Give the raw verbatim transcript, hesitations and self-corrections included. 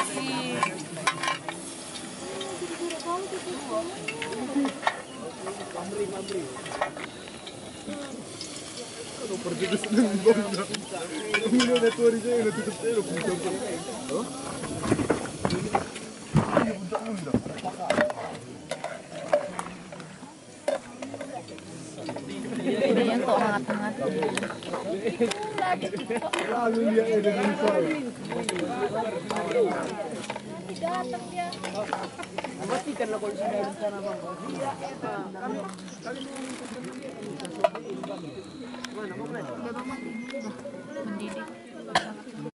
Ini yang kok hangat-hangat. Lalu dia dengan saya. Datang dia. Pastikan lah kalau sudah di sana bang. Mana mau Mendidih.